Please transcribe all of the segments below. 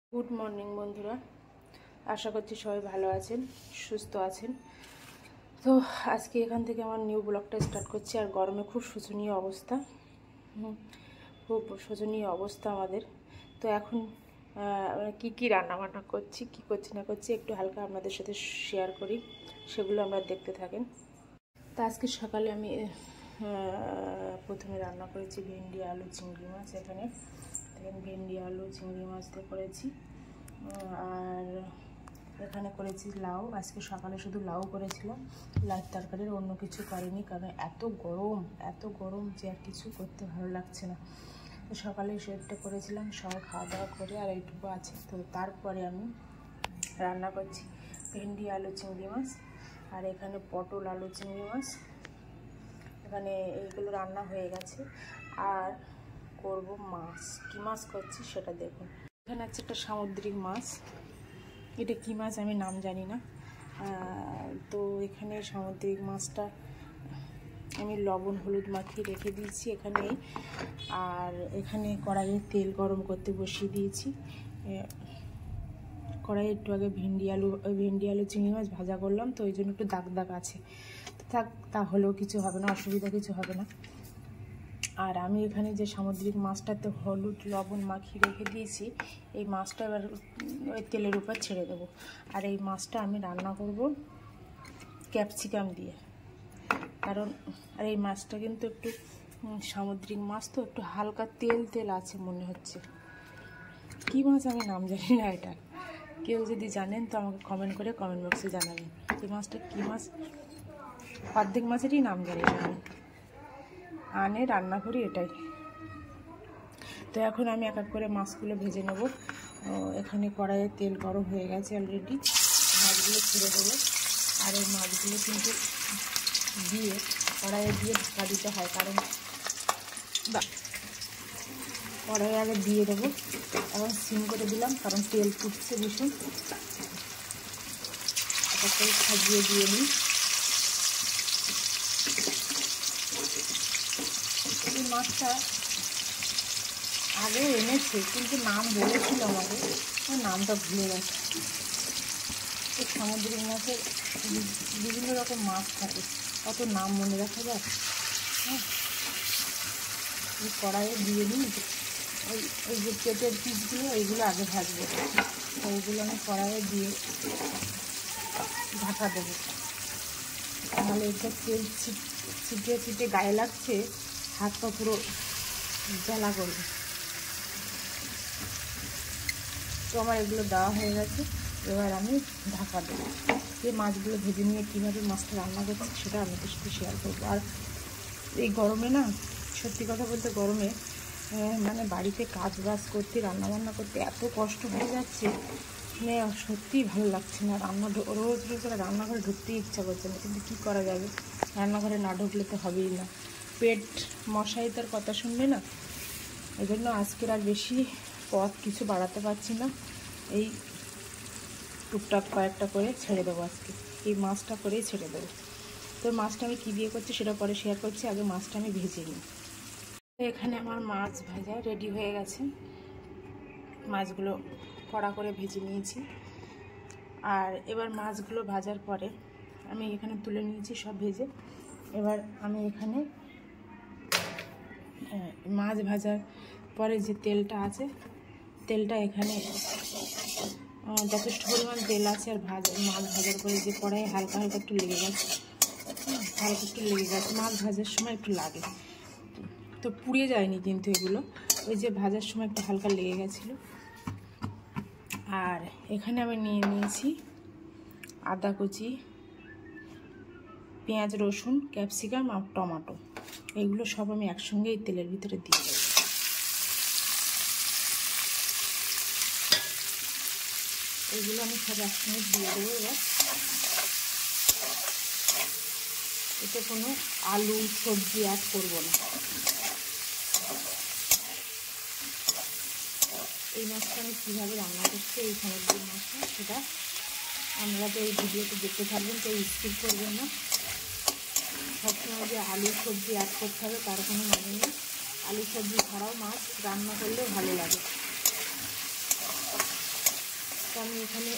Good morning বন্ধুরা, আশা করছি সবাই ভালো আছেন, সুস্থ আছেন। তো আজকে এখান থেকে আমার নিউ ব্লগটা স্টার্ট করছি। আর গরমে খুব শোচনীয় অবস্থা, খুব শোচনীয় অবস্থা আমাদের। তো এখন কি রান্নাবান্না করছি, কি করছি না করছি একটু হালকা আপনাদের সাথে শেয়ার করি, সেগুলো আমরা দেখতে থাকেন। তো আজকে সকালে আমি প্রথমে রান্না করেছি ভেন্ডি আলু চিংড়ি মাছ। এখানে ভেন্ডি আলু চিংড়ি মাছ দিয়ে করেছি। আর এখানে করেছি লাউ। আজকে সকালে শুধু লাউ করেছিলাম, লাউ তরকারির অন্য কিছু করিনি, কারণ এত গরম যে আর কিছু করতে ভালো লাগছে না। তো সকালে সেটা করেছিলাম, সবাই খাওয়া দাওয়া করে আর এইটুকু আছে। তো তারপরে আমি রান্না করছি ভেন্ডি আলু চিংড়ি মাছ, আর এখানে পটল আলু চিংড়ি মাছ। এখানে এইগুলো রান্না হয়ে গেছে। আর করব মাছ। কি মাছ করছি সেটা দেখুন। এখানে আছে একটা সামুদ্রিক মাছ, এটা কি মাছ আমি নাম জানি না। তো এখানে সামুদ্রিক মাছটা আমি লবণ হলুদ মাখিয়ে রেখে দিয়েছি এখানে। আর এখানে কড়াইয়ে তেল গরম করতে বসিয়ে দিয়েছি। কড়াইয়ে একটু আগে ভেন্ডি আলু চিংড়ি মাছ ভাজা করলাম, তো ওই জন্য একটু দাগ দাগ আছে। থাক, তাহলেও কিছু হবে না, অসুবিধা কিছু হবে না। আর আমি এখানে যে সামুদ্রিক মাছটাতে হলুদ লবণ মাখিয়ে রেখে দিয়েছি, এই মাছটা এবার ওই তেলের উপর ছেড়ে দেবো। আর এই মাছটা আমি রান্না করব ক্যাপসিকাম দিয়ে, কারণ আর এই মাছটা কিন্তু একটু সামুদ্রিক মাছ, তো একটু হালকা তেল আছে মনে হচ্ছে। কী মাছ আমি নাম জানি না, এটা কেউ যদি জানেন তো আমাকে কমেন্ট করে কমেন্ট বক্সে জানাবেন এই মাছটা কী মাছ। অর্ধেক মাছেরই নাম জানি না আমি, আনে রান্না করি এটাই। তো এখন আমি এক এক করে মাছগুলো ভেজে নেব। এখানে কড়াইয়ে তেল গরম হয়ে গেছে অলরেডি, মাছগুলো ছেড়ে দেবো। আর এই মাছগুলো কিন্তু দিয়ে কড়াইয়ে দিয়ে ঢাকা দিতে হয়, কারণ কড়াইয়ে আগে দিয়ে দেবো। এখন সিম করে দিলাম, কারণ তেল ফুটছে ভীষণ। এক এক করে সাজিয়ে দিয়ে নিই। এই মাছটা আগে এনেছে, কিন্তু নাম বলেছিল আমাকে, নামটা ভুলে গেছে। এই সামুদ্রিক মাছের বিভিন্ন রকম মাছ থাকে, অত নাম মনে রাখা যায়। হ্যাঁ, এই কড়াইয়ে দিয়ে নিই। ওই যে পেটের পিসগুলো ওইগুলো আগে ভাজবো, ওইগুলো আমি কড়াইয়ে দিয়ে ঢাকা দেবো। নাহলে এটা তেল ছিটে গায়ে লাগছে, হাত পা পুরো জ্বালা করবে। তো আমার এগুলো দেওয়া হয়ে গেছে, এবার আমি ঢাকা দেবো। এই মাছগুলো ভেজে নিয়ে কীভাবে মাছটা রান্না করছি সেটা আপনাদের সাথে শেয়ার করবো। আর এই গরমে না, সত্যি কথা বলতে গরমে মানে বাড়িতে কাজ বাজ করতে রান্নাবান্না করতে এত কষ্ট হয়ে যাচ্ছে, মানে সত্যিই ভালো লাগছে না। রোজ রান্নাঘরে ঢুকতেই ইচ্ছা করছে না, কিন্তু কী করা যাবে, রান্নাঘরে না ঢুকলে তো হবেই না। পেট মশাই তার কথা শুনবে না। এই জন্য আজকের আর বেশি পথ কিছু বাড়াতে পারছি না, এই টুকটাক কয়েকটা করে ছেড়ে দেবো। আজকে এই মাছটা করেই ছেড়ে দেবো। তো মাছটা আমি কী দিয়ে করছি সেটা পরে শেয়ার করছি, আগে মাছটা আমি ভেজে নিই। এখানে আমার মাছ ভাজা রেডি হয়ে গেছে, মাছগুলো কড়া করে ভেজে নিয়েছি। আর এবার মাছগুলো ভাজার পরে আমি এখানে তুলে নিয়েছি সব ভেজে। এবার আমি এখানে মাছ ভাজার পরে যে তেলটা আছে, তেলটা এখানে যথেষ্ট পরিমাণ তেল আছে। আর মাছ ভাজার পরে যে কড়াইয়ে হালকা একটু লেগে গেছে, মাছ ভাজার সময় একটু লাগে, তো পুড়ে যায়নি কিন্তু এগুলো, ওই যে ভাজার সময় একটু হালকা লেগে গেছিলো। আর এখানে আমি নিয়ে নিয়েছি আদা কুচি, পেঁয়াজ রসুন ক্যাপসিকাম আর টমেটো। এইগুলো সব আমি একসঙ্গে এই তেলের ভিতরে দিয়ে দেবো। এইগুলো আমি সব একসঙ্গে দিয়ে দেবো। এবার এতে কোনো আলু সবজি অ্যাড করবো না। এই মাছটা আমি কীভাবে রান্না করছি, এই সামুদ্রিক মাছটা, সেটা আপনারা তো এই ভিডিওতে দেখতে থাকবেন, তো স্কিপ করবেন না। সবসময় যে আলু সবজি অ্যাড করতে হবে তার কোনো মানে নেই, আলু সবজি ছাড়াও মাছ রান্না করলেও ভালো লাগে। তো আমি এখানে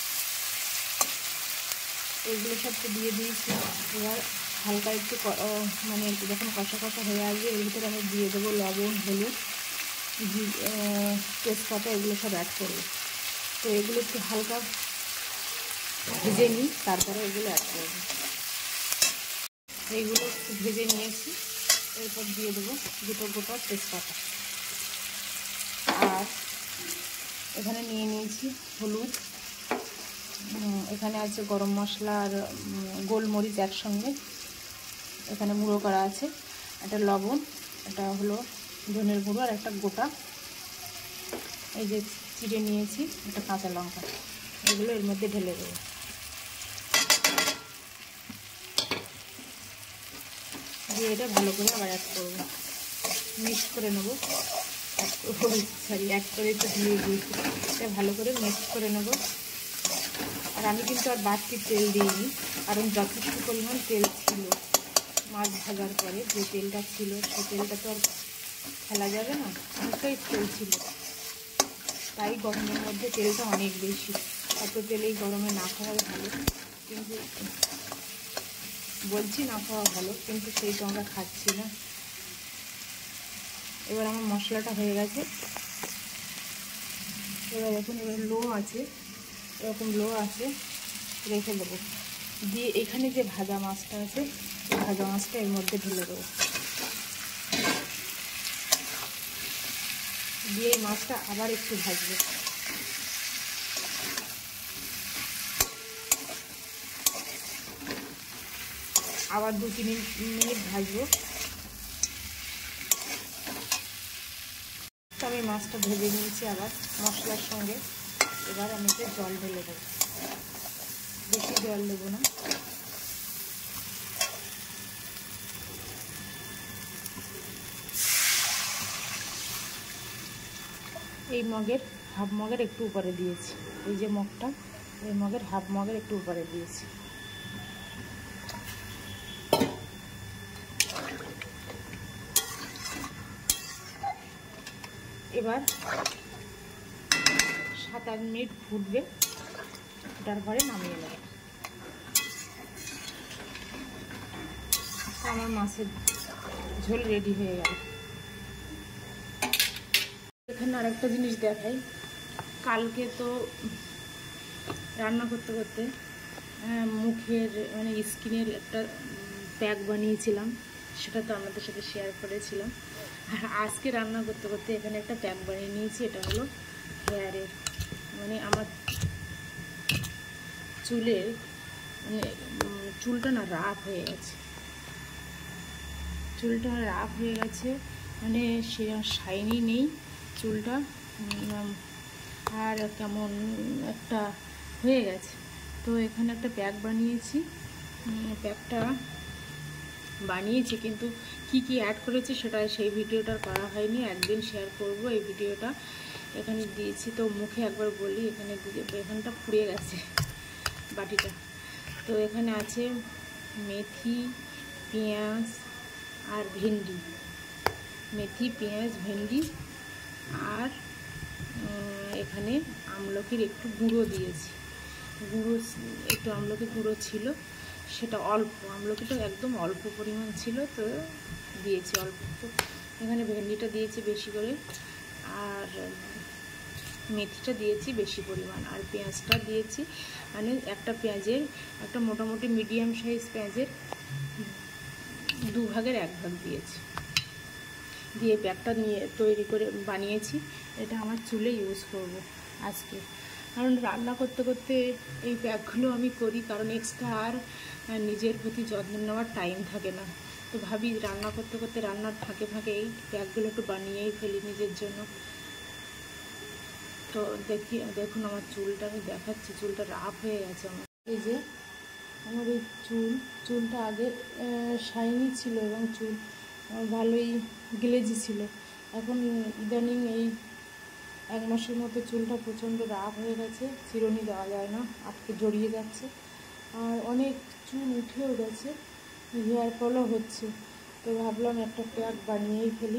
এগুলো সব তো দিয়ে দিয়েছি। এবার হালকা একটু মানে যখন কষা কষা হয়ে আসবে এর ভিতরে আমি দিয়ে দেবো লবণ, হলুদ, তেজপাতা, এগুলো সব অ্যাড করবো। তো এগুলো একটু হালকা ভেজে নিই, তারপরে এগুলো অ্যাড করবো। এইগুলো একটু ভেজে নিয়েছি, এরপর দিয়ে দেবো দুটো গোটা তেজপাতা। আর এখানে নিয়ে নিয়েছি হলুদ, এখানে আছে গরম মশলা আর গোলমরিচ একসঙ্গে এখানে গুঁড়ো করা আছে, একটা লবণ, এটা হলো ধনের গুঁড়ো, আর একটা গোটা এই যে চিড়ে নিয়েছি একটা কাঁচা লঙ্কা, এগুলো এর মধ্যে ঢেলে দেবো। দিয়ে এটা ভালো করে আবার অ্যাড করবো, মিক্স করে নেবো। এক করে একটু দিয়ে দিয়েছি, এটা ভালো করে মিক্স করে নেবো। আর আমি কিন্তু আর বাড়তি তেল দিইনি, কারণ যথেষ্ট পরিমাণ তেল ছিল মাছ ভাজার পরে, যে তেলটা ছিল সেই তেলটা তো আর ফেলা যাবে না, অনেকটাই তেল ছিল। তাই গরমের মধ্যে তেলটা অনেক বেশি, অত তেল এই গরমে না খাওয়া ভালো, কিন্তু বলছি না খাওয়া ভালো, কিন্তু সেই তো আমরা খাচ্ছি না। এবার আমার মশলাটা হয়ে গেছে, এবার দেখুন এবার লো আছে, এরকম লো আছে, রেখে দেবো। দিয়ে এখানে যে ভাজা মাছটা আছে এই ভাজা মাছটা এর মধ্যে ঢেলে দেবো, দিয়ে এই মাছটা আবার একটু ভাজবো। আবার 2-3 মিনিট ভাজবো। আমি মাছটা ভেজে নিয়েছি আবার মশলার সঙ্গে। এবার আমি একটু জল ঢেলে দেবো, বেশি জল দেবো না। এই মগের হাফ মগের একটু উপরে দিয়েছি, এই যে মগটা এই মগের হাফ মগের একটু উপরে দিয়েছি। এবার 7-8 মিনিট ফুটবে, তারপরে নামিয়ে নেব। আমার মাছের ঝোল রেডি হয়ে গেল। এখানে আরেকটা জিনিস দেখাই, কালকে তো রান্না করতে করতে মুখের মানে স্কিনের একটা প্যাক বানিয়েছিলাম, সেটা তো আপনাদের সাথে শেয়ার করেছিলাম। আর আজকে রান্না করতে করতে এখানে একটা প্যাক বানিয়ে নিয়েছি, এটা হলো হেয়ারের, মানে আমার চুলের মানে চুলটা না রাফ হয়ে গেছে, চুলটা রাফ হয়ে গেছে, মানে সেরকম শাইনি নেই চুলটা, আর কেমন একটা হয়ে গেছে। তো এখানে একটা প্যাক বানিয়েছি, প্যাকটা বানিয়েছি কিন্তু কি কি অ্যাড করেছি সেটা সেই ভিডিওটা করা হয়নি, একদিন শেয়ার করব এই ভিডিওটা। এখানে দিয়েছি তো মুখে একবার বলি, এখানে এখানটা পুড়ে গেছে বাটিটা। তো এখানে আছে মেথি, পেঁয়াজ আর ভেন্ডি, মেথি, পেঁয়াজ, ভেন্ডি, আর এখানে আমলকির একটু গুঁড়ো দিয়েছি, গুঁড়ো একটু আমলকি গুঁড়ো ছিল, সেটা অল্প, আমলকিটা একদম অল্প পরিমাণ ছিল তো দিয়েছি অল্প। তো এখানে ভেন্ডিটা দিয়েছি বেশি করে, আর মেথিটা দিয়েছি বেশি পরিমাণ, আর পেঁয়াজটা দিয়েছি মানে একটা পেঁয়াজের, একটা মোটামুটি মিডিয়াম সাইজ পেঁয়াজের 2 ভাগের 1 ভাগ দিয়েছি, দিয়ে প্যাকটা নিয়ে তৈরি করে বানিয়েছি। এটা আমার চুলে ইউজ করব আজকে, কারণ রান্না করতে করতে এই প্যাকগুলো আমি করি, কারণ এক্সট্রা আর নিজের প্রতি যত্ন নেওয়ার টাইম থাকে না। তো ভাবি রান্না করতে করতে রান্নার ফাঁকে ফাঁকে এই প্যাকগুলো একটু বানিয়েই ফেলি নিজের জন্য। তো দেখুন আমার চুলটা আমি দেখাচ্ছি, চুলটা রাফ হয়ে গেছে আমার। এই যে আমার এই চুলটা আগে শাইনি ছিল এবং চুল ভালোই গ্লেজি ছিল, এখন ইদানিং এই 1 মাসের মতো চুলটা প্রচণ্ড রাফ হয়ে গেছে, চিরুনি দেওয়া যায় না, আটকে জড়িয়ে যাচ্ছে, আর অনেক চুল উঠেও গেছে, হেয়ার ফলও হচ্ছে। তো ভাবলাম একটা প্যাক বানিয়েই ফেলি।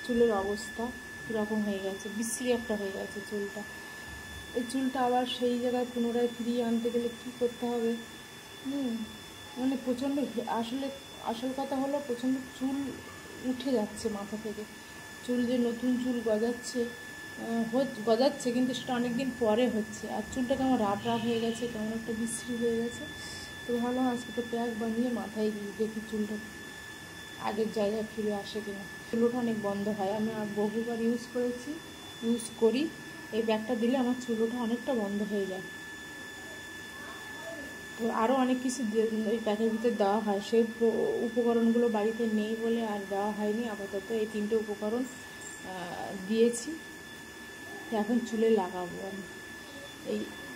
চুলের অবস্থা কীরকম হয়ে গেছে, বিশ্রী একটা হয়ে গেছে চুলটা। এই চুলটা আবার সেই জায়গায় পুনরায় ফিরিয়ে আনতে গেলে কী করতে হবে? মানে প্রচণ্ড, আসল কথা হলো প্রচণ্ড চুল উঠে যাচ্ছে মাথা থেকে। চুল যে নতুন চুল গজাচ্ছে কিন্তু সেটা অনেক দিন পরে হচ্ছে। আর চুলটা কেমন রাফ হয়ে গেছে, কেমন একটা বিশ্রী হয়ে গেছে। তো ভাবলাম আজকে তো প্যাক বানিয়ে মাথায় দিয়ে দেখি চুলটা আগের জায়গায় ফিরে আসে কিনা। চুলটা অনেক বন্ধ হয়, আমি বহুবার ইউজ করি। এই প্যাকটা দিলে আমার চুলটা অনেকটা বন্ধ হয়ে যায়। তো আরও অনেক কিছু ওই প্যাকের ভিতরে দেওয়া হয়, সেই উপকরণগুলো বাড়িতে নেই বলে আর দেওয়া হয়নি। আপাতত এই 3টে উপকরণ দিয়েছি, এখন চুলে লাগাবো আমি। এই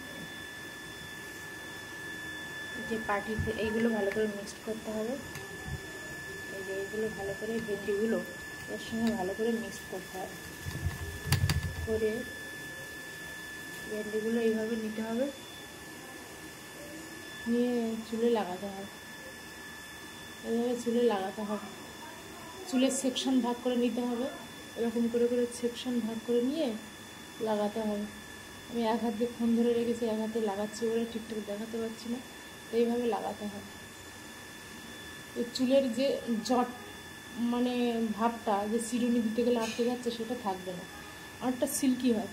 যে পার্টিতে এইগুলো ভালো করে মিক্সড করতে হবে। এই যে এইগুলো ভালো করে, ভেন্ডিগুলো এর সঙ্গে ভালো করে মিক্সড করতে হবে। করে ভেন্ডিগুলো এইভাবে নিতে হবে, নিয়ে চুলে লাগাতে হবে। এইভাবে চুলে লাগাতে হবে, চুলের সেকশন ভাগ করে নিতে হবে। এরকম করে করে সেকশন ভাগ করে নিয়ে লাগাতে হবে। আমি এক হাত দিয়ে ফোন ধরে রেখেছি, এক হাতে লাগাচ্ছি বলে ঠিকঠাক দেখাতে পারছি না। তো এইভাবে লাগাতে হবে। এই চুলের যে জট মানে ভাবটা, যে চিরুনি দিতে গেলে আটকে যাচ্ছে, সেটা থাকবে না, অনেকটা সিল্কি হয়।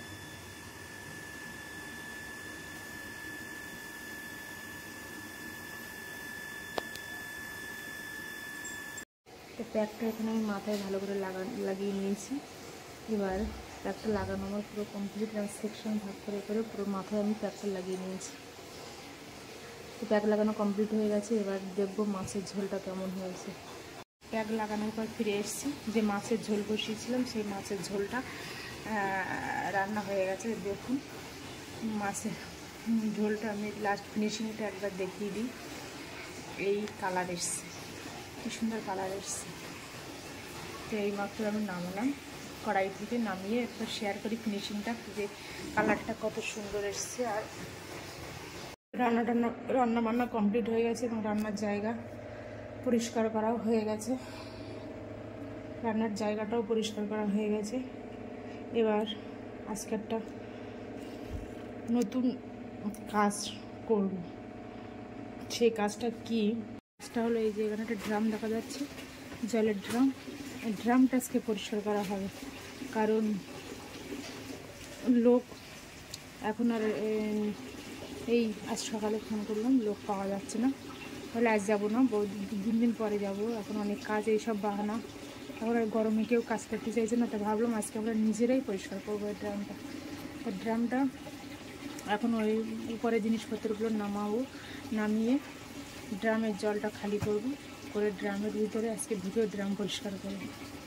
তো প্যাকটা এখানে আমি মাথায় ভালো করে লাগিয়ে নিয়েছি। এবার প্যাকটা লাগানো আমার পুরো কমপ্লিট, সেকশন ভাগ করে করে পুরো মাথায় আমি প্যাকটা লাগিয়ে নিয়েছি। তো প্যাক লাগানো কমপ্লিট হয়ে গেছে। এবার দেখবো মাছের ঝোলটা কেমন হয়েছে। প্যাক লাগানোর পর ফিরে এসেছি, যে মাছের ঝোল বসিয়েছিলাম সেই মাছের ঝোলটা রান্না হয়ে গেছে। দেখুন মাছের ঝোলটা আমি লাস্ট ফিনিশিংটা একবার দেখিয়ে দিই। এই কালার এসছে, কি সুন্দর কালার এসছে। তো এই মাত্র আমি নামালাম কড়াই থেকে, নামিয়ে একটু শেয়ার করি ফিনিশিংটা, যে কালারটা কত সুন্দর এসছে। আর রান্না বান্না কমপ্লিট হয়ে গেছে এবং রান্নার জায়গা পরিষ্কার করাও হয়ে গেছে। রান্নার জায়গাটাও পরিষ্কার করা হয়ে গেছে। এবার আজকে একটা নতুন কাজ করব। সেই কাজটা কি? কাজটা হলো এই যে এখানে একটা ড্রাম দেখা যাচ্ছে, জলের ড্রাম। এই ড্রামটা আজকে পরিষ্কার করা হবে, কারণ লোক এখন আর এই আজ সকালে ফোন করলাম, লোক পাওয়া যাচ্ছে না। তাহলে আজ যাবো না, 2 দিন পরে যাব। এখন অনেক কাজ, এইসব বাহানা। এখন আর গরমে কেউ কাজ করতে চাইছে না, তো ভাবলাম আজকে আমরা নিজেরাই পরিষ্কার করবো এই ড্রামটা। তো ড্রামটা এখন ওই উপরে জিনিসপত্রগুলো নামিয়ে ড্রামের জলটা খালি করব, করে ড্রামের ভিতরে আজকে ঢুকে ড্রাম পরিষ্কার করব।